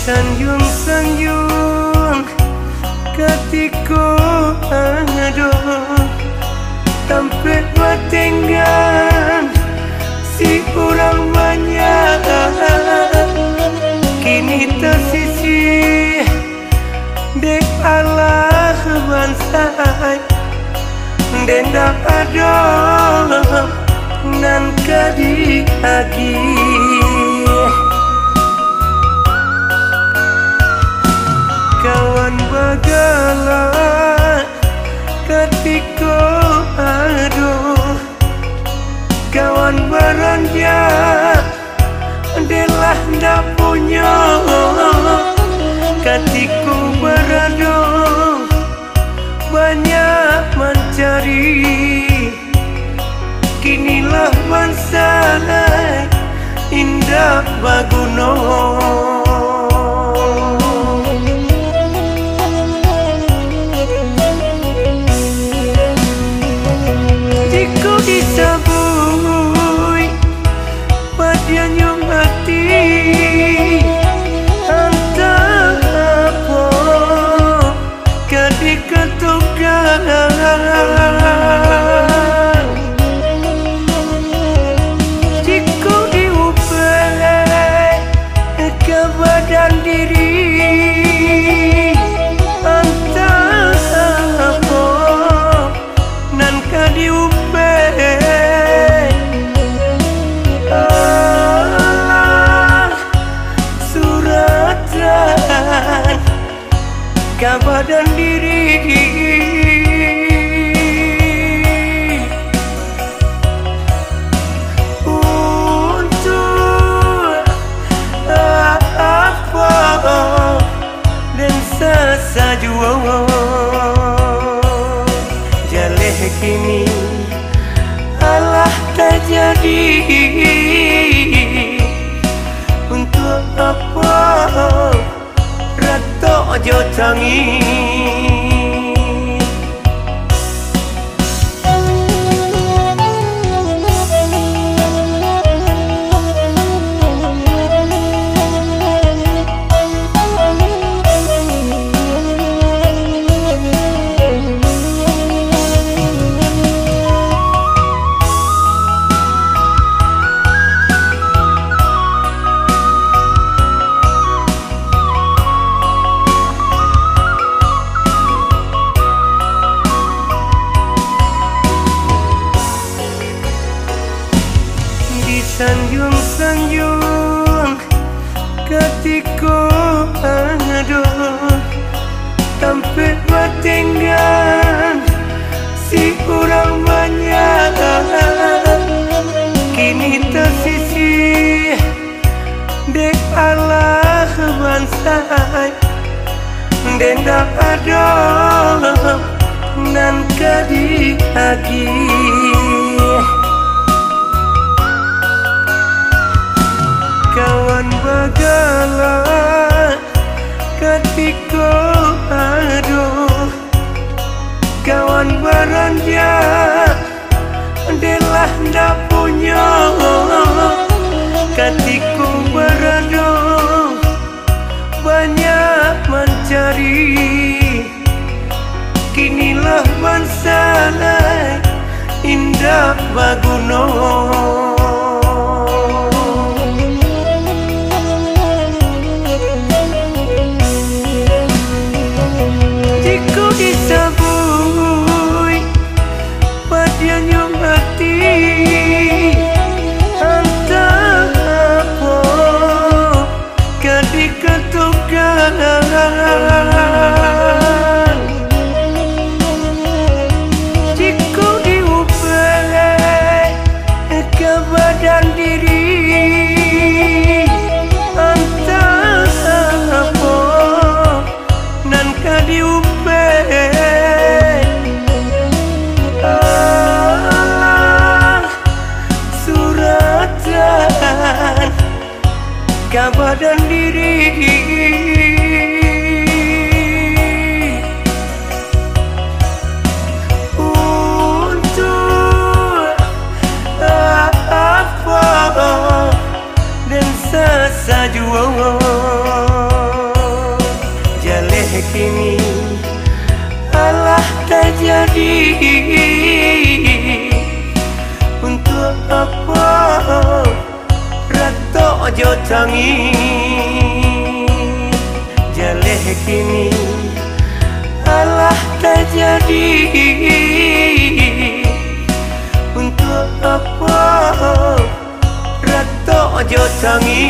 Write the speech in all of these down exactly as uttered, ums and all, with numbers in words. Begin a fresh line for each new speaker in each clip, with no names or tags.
Sanjung-sanjung ketika aduh sampai batinggan si orang banyak kini tersisih dek Allah bansai dendak ada nan kadi lagi kawan bagala ketika aduh kawan beranja adalah ndak punya ketika beraduh banyak mencari kinilah bangsa indah baguno jika disabui pada nyong hati antara apa ketika tugas badan diri antara apa nan kadiupe Allah suratan ke badan diri sajua jaleh kini Allah terjadi untuk apa rato ojo tangi sanjung-sanjung ketika aduh sampai batinggan si orang banyak kini tersisih dek Allah bansai dendak ada nan kadi lagi kawan bagala ketika aduh kawan beranja adalah ndak punya ketika beraduh banyak mencari kinilah bangsa indah baguno disabui pada nyong hati antara apa ketika tugas jika diupai ke badan diri antara apa nan kadiupai ke badan diri untuk apa dan sesajua Untuk apa Rato ojo tangi Jaleh kini alah tak jadi. Untuk apa Rato ojo tangi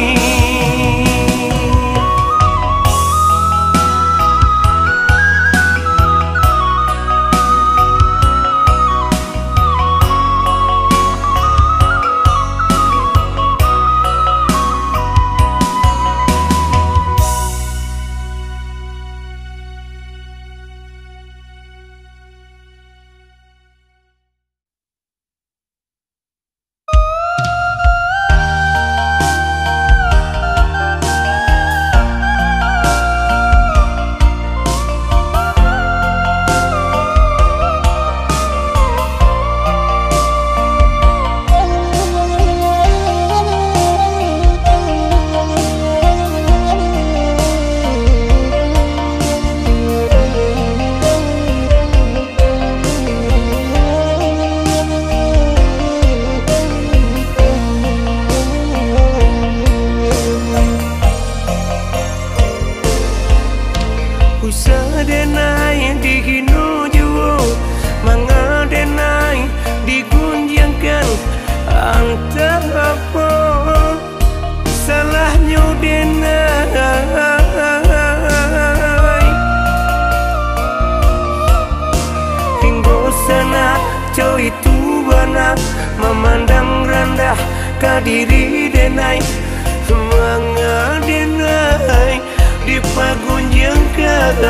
memandang rendah kadiri denai manga denai di pagunjangkan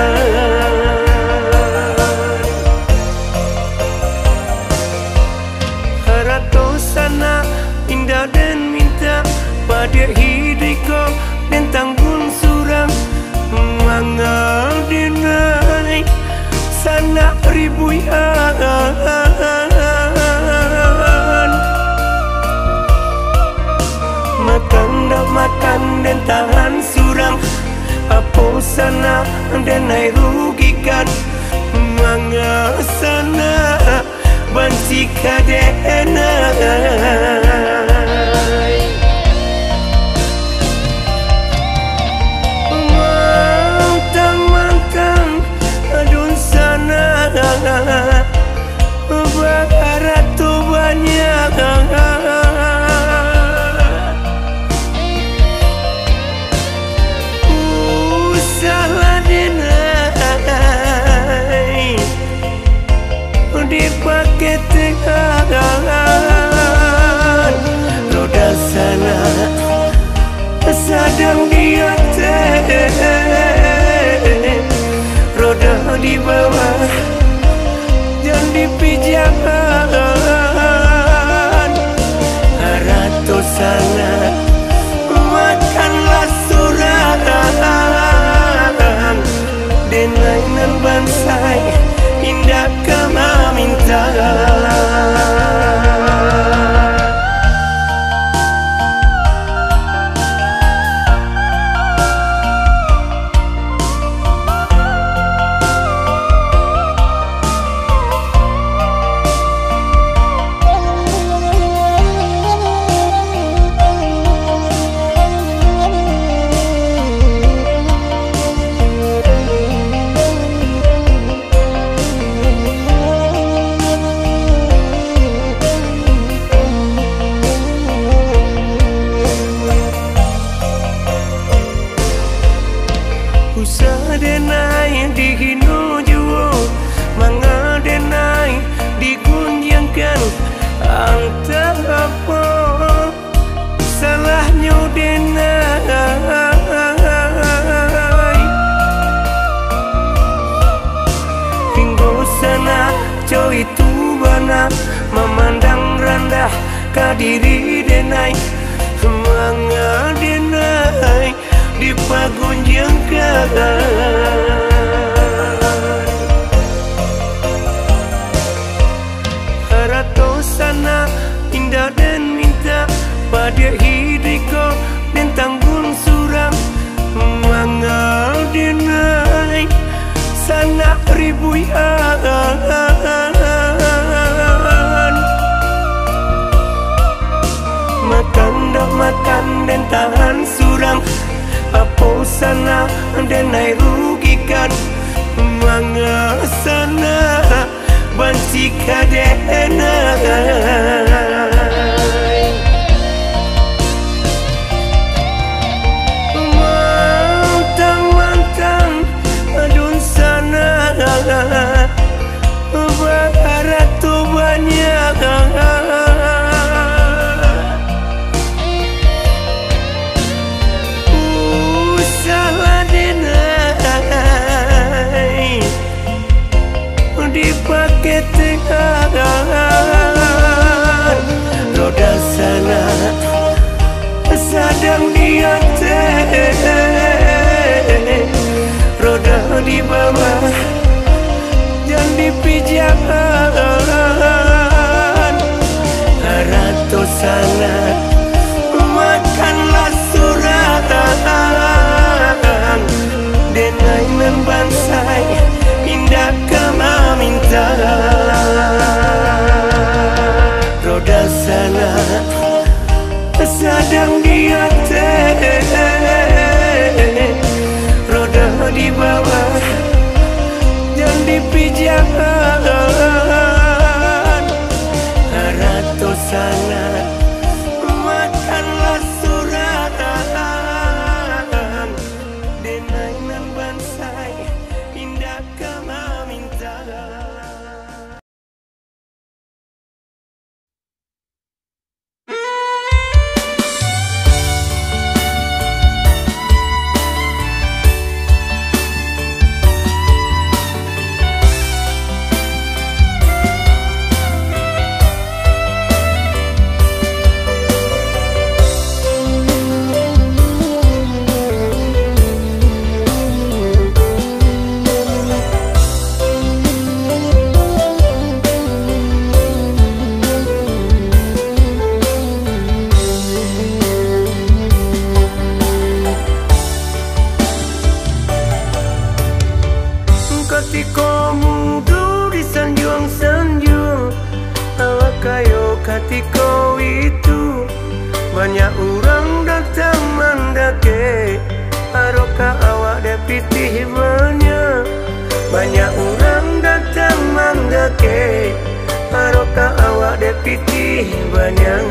harato sana indah dan minta pada hidiko dan tanggung surang manga denai sana ribu makan dah makan dan tahan surang apa sana dan naik rugikan manga sana banci kadena mantang mantang adun sana barat tu banyak dipakai tangan roda sana sedang di atas roda di bawah dan di pijakan harato sana makanlah surang denainan bansai indah kama minta denai dihino juo manga denai digunjangkan antara apa salahnya denai hingga sana coy itu bana memandang rendah kadiri denai manga denai di pagunjangkan harato sana indah dan minta pada hidiko dan tanggung surang manga denai sana ribu makan dok makan dan tahan surang. Apa sana dan naik rugikan mangga sana banci kadena. Mantang-mantang adun sana barat tuh banyak. Usaha denai dipakai tengah roda sana sedang diantar, roda di bawah dan dipijakan. Rato sana makanlah suratan denai nan bansai indah kama minta. Roda sana sedang diantar, roda di bawah dan dipijakan. Rato sana makanlah suratan denai nan bansai indah kama minta. Ketika muda disanjung-sanjung awak kayo ketika itu banyak orang datang mandake aroka awak dapitih banyak. Banyak orang datang mandake aroka awak dapitih banyak.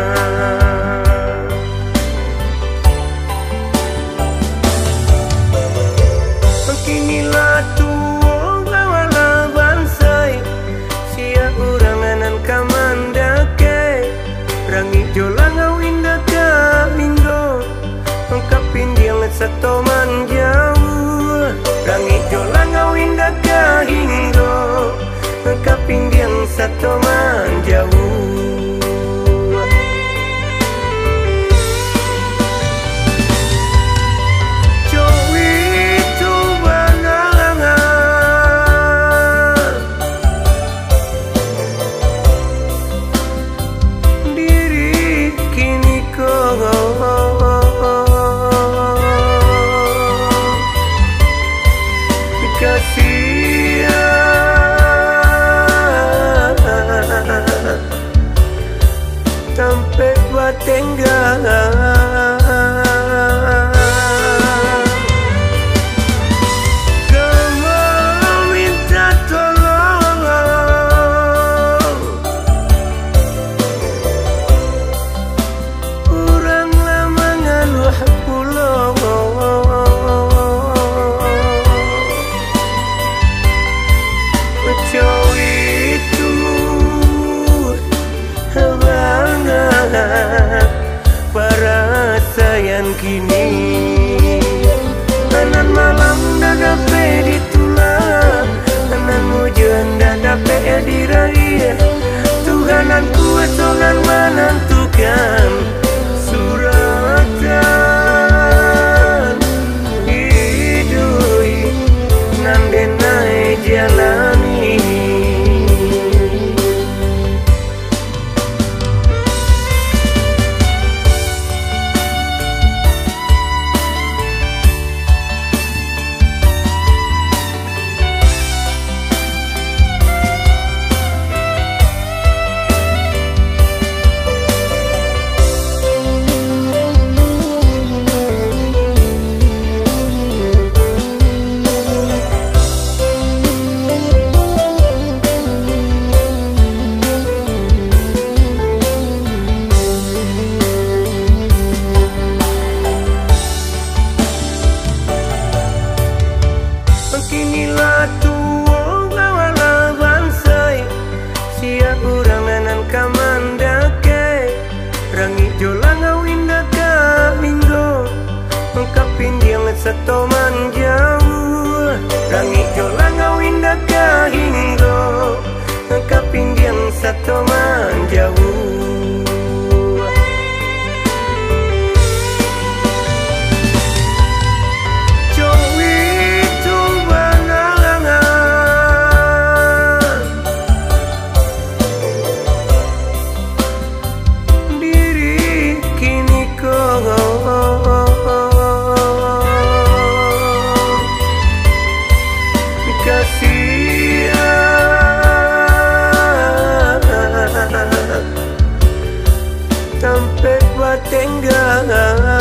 Kinilah tuong awala bansai sia uranganan kamandake rangi jolangau indah kaminggo kapindiang sato manjau. Rangi jolangau indah kahinggo kapindiang sato manjau. Sampai buat tenggang kamu minta tolong orang lama ngaluh pulau jauh itu para sayang kini anan malam dah dapat ditulah anan hujan dah dapat diraih Tuhanan kuat Tuhan menentukan suratan hidup nan denai jalani. baik batenggang.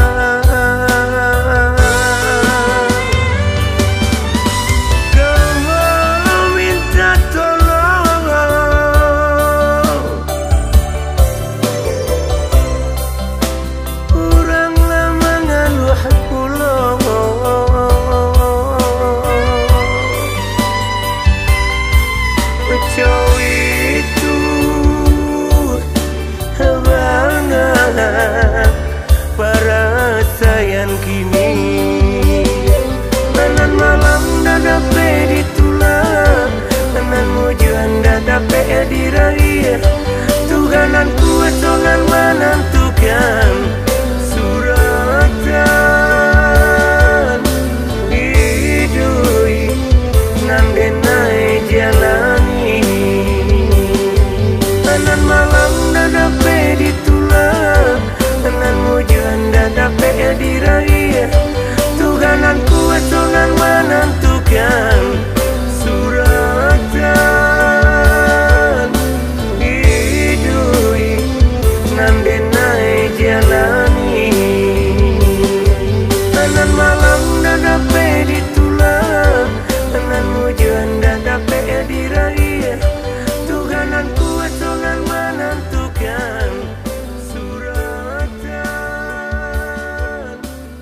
Tuhanan kuat songan menentukan suratan hidui nan denai jalani anan malam dadape ditulah anan mujuan dadape diraih Tuhanan kuat songan menentukan suratan jalani anan malam dadape ditulah anan mujuan dadape diraih Tuhanan kuat songan menentukan suratan.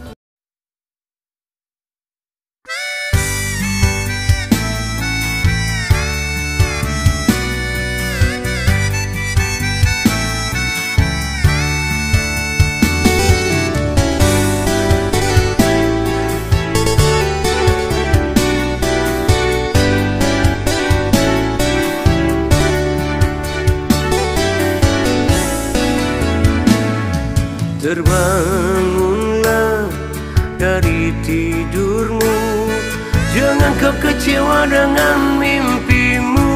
Terbangunlah dari tidurmu, jangan kau kecewa dengan mimpimu.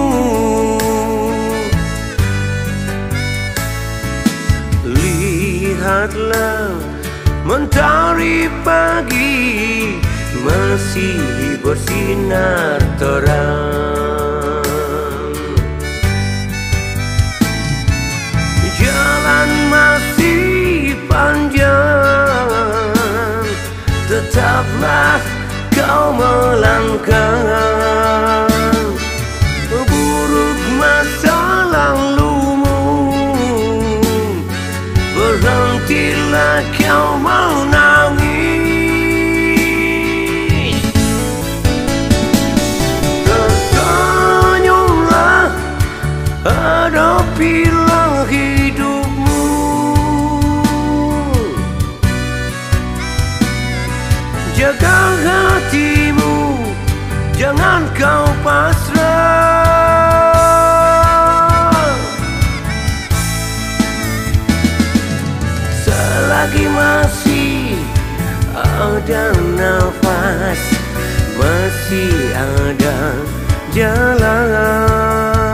Lihatlah mentari pagi masih bersinar terang. Jalan masih panjang, tetaplah kau melangkah. Buruk masa lalumu, berhentilah kau menangis. Tersenyumlah, hadapilah hidupmu. Jaga hatimu, jangan kau pasrah. Selagi masih ada nafas, masih ada jalan,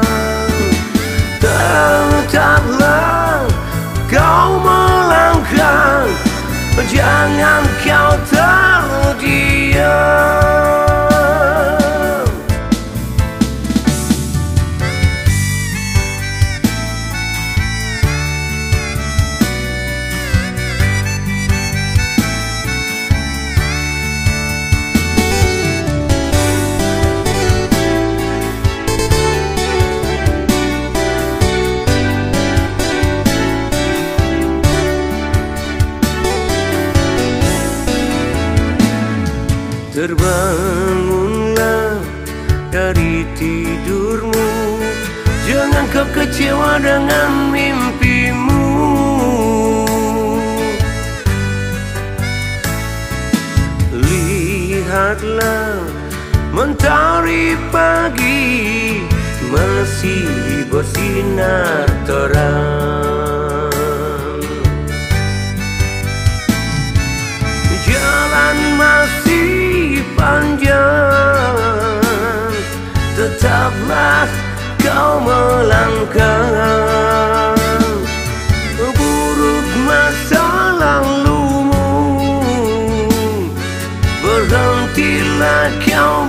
tetaplah kau melangkah. Jangan kau terdiam. Terbangunlah dari tidurmu, jangan kau kecewa dengan mimpimu. Lihatlah mentari pagi masih bersinar terang. Jalan masih panjang, tetaplah kau melangkah. Buruk masa lalumu, berhentilah kau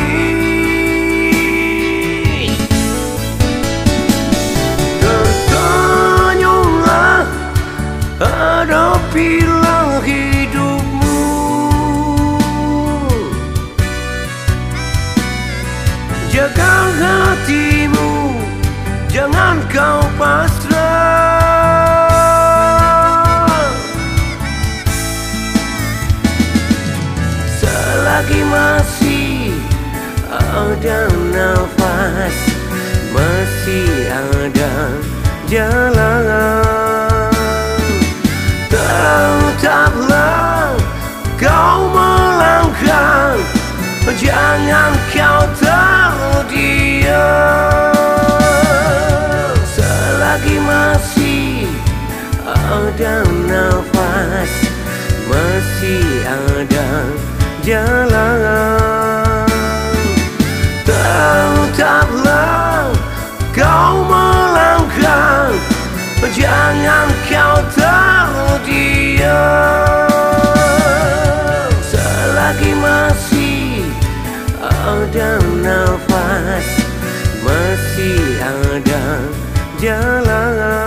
menangis. Tersenyumlah, hadapilah hidupmu. Jaga hatimu, jangan kau pasrah. Selagi masih ada nafas, masih ada jalan, tetaplah kau melangkah, jangan kau terdiam. Selagi masih ada nafas, masih ada jalan, tetaplah kau melangkah, jangan kau terdiam. Selagi masih ada nafas, masih ada jalan.